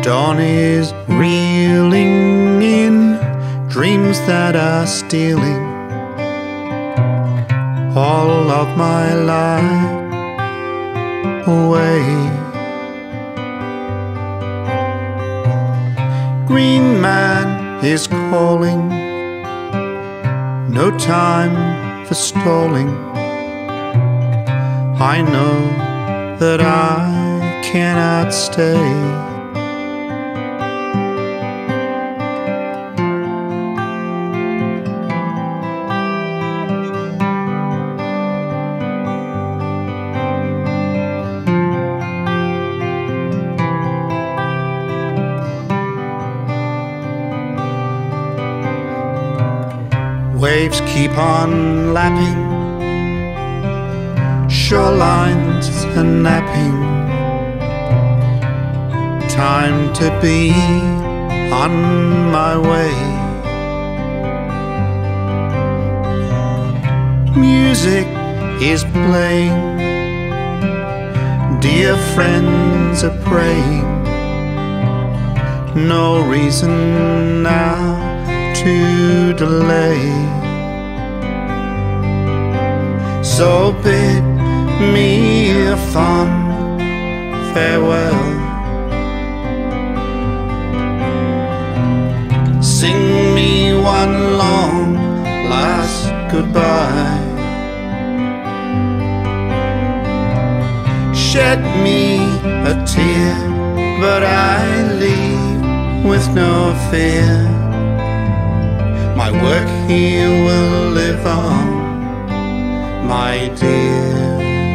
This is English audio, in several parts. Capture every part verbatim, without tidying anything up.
Dawn is reeling in dreams that are stealing all of my life away. Green man is calling, no time for stalling. I know that I cannot stay. Waves keep on lapping, shorelines are napping. Time to be on my way. Music is playing, dear friends are praying. No reason now to delay. So bid me a fond farewell. Sing me one long last goodbye. Shed me a tear, but I leave with no fear. My work here will live on, my dear.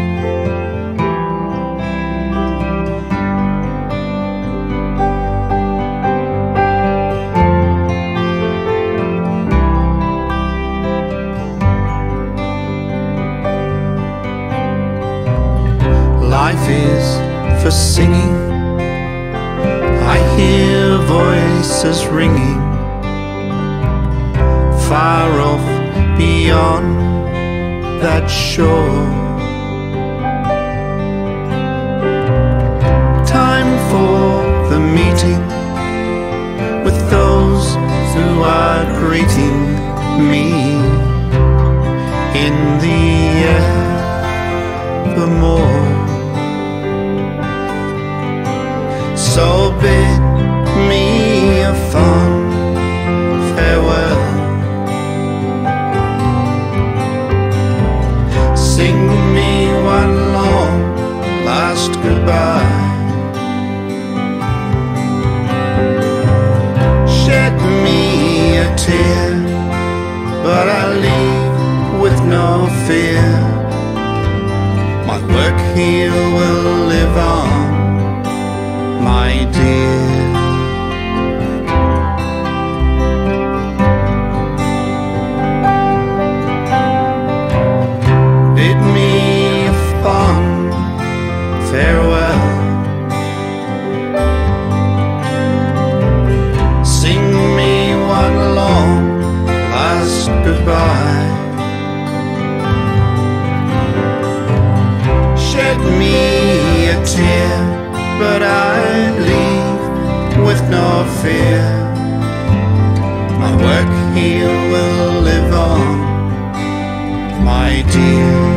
Life is for singing. I hear voices ringing, far off beyond that shore. Time for the meeting with those who are greeting me in the evermore. So bid me a fond farewell. Sing me one long last goodbye. Shed me a tear, but I leave with no fear. My work here will live on, my dear. Farewell. Sing me one long last goodbye. Shed me a tear, but I leave with no fear. My work here will live on, my dear.